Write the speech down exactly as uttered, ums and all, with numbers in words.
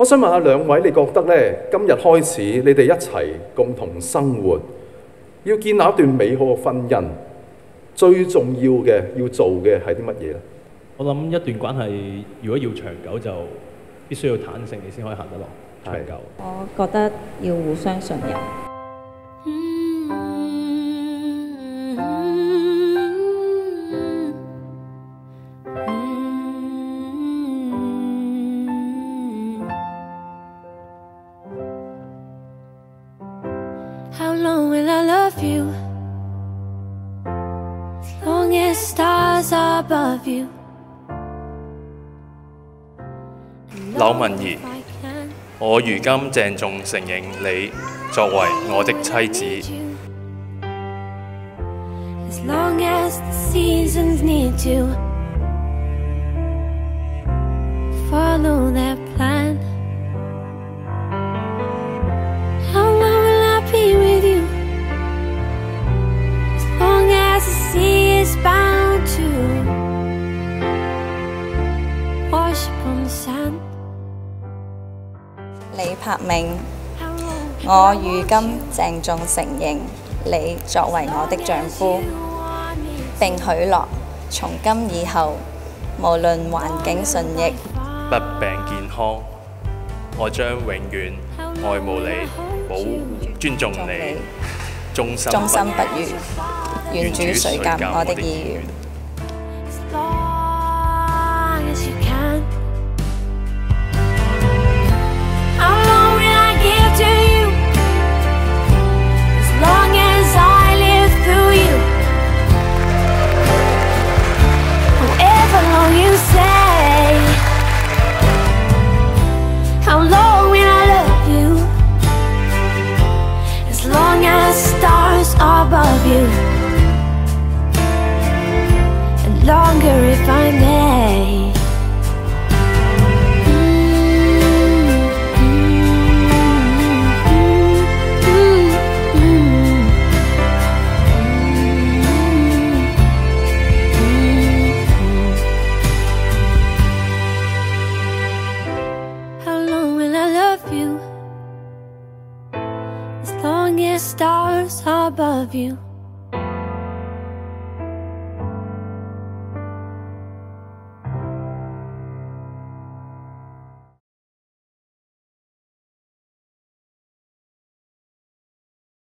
我想問下兩位，你覺得咧今日開始你哋一齊共同生活，要建立一段美好嘅婚姻，最重要嘅要做嘅係啲乜嘢咧？ 我諗一段關係如果要長久，就必須要坦誠，你先可以行得落長久。 我覺得要互相信任。 How long will I love you? As long as stars are above you. 柳文儀，我如今鄭重承認你作為我的妻子。 As long as the seasons need to follow their plan. How long will I be with you? As long as the sea is bound to wash upon the sand. 李柏銘，我如今鄭重承認你作為我的丈夫，並許諾從今以後，無論環境順逆、 不病健康，我將永遠愛慕你、保護、尊重你，終身終身不渝。願主垂鑒我的意願。 Above you, and longer if I may. How long will I love you? As long as stars are above you.